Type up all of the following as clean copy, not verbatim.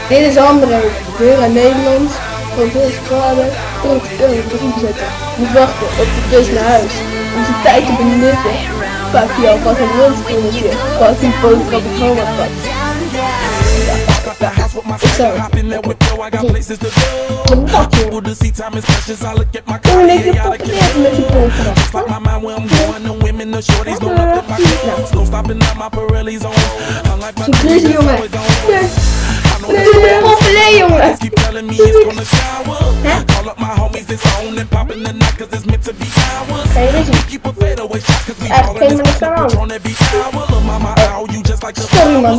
Dit is André, weer in Nederland. Van veel schade, veel erin zetten. Moet wachten op de bus naar huis. Om zijn tijd te benutten. Pak je alvast een rondkringetje. Pak die boodschap op homapad. Zo. Hoe ligt je pakkeert met je boodschap? Zo'n crazy jongen. Hoppelé jongen. Hè? Hey, dit is echt geen minuut aan. Sorry man.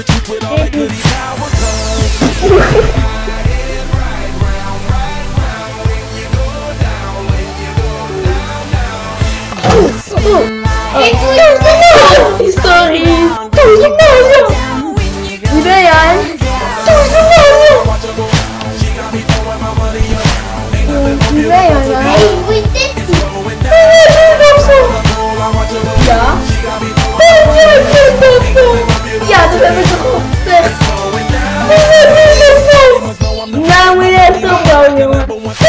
Sorry. Wie ben jij? Wie ben jij nou? Ja? Ja, dat heb ik toch gezegd. Nou moet je echt opbouwen, jongen.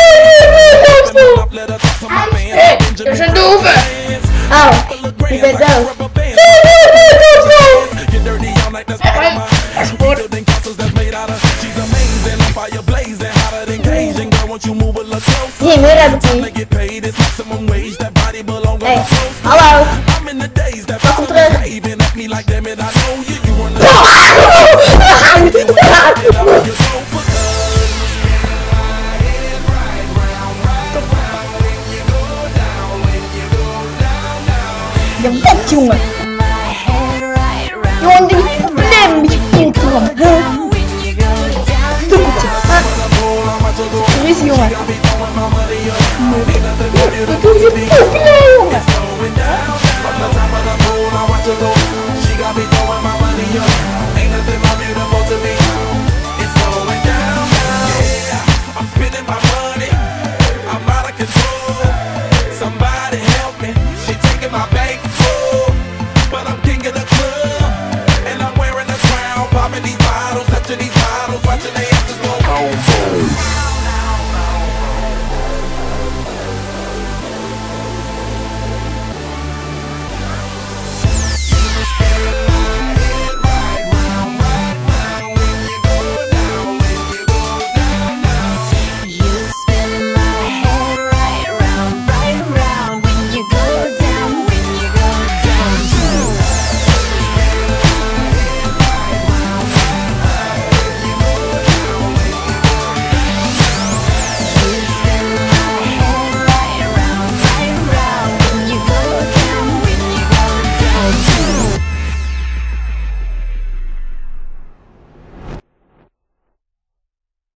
Er zijn doven. Auw, je bent dood. Hier, meer heb ik niet. Hey, hallo. Welkom terug. Je bent jongen. Jongen, die probleem met je kinderen. Doekeltje. Hoe is die jongen?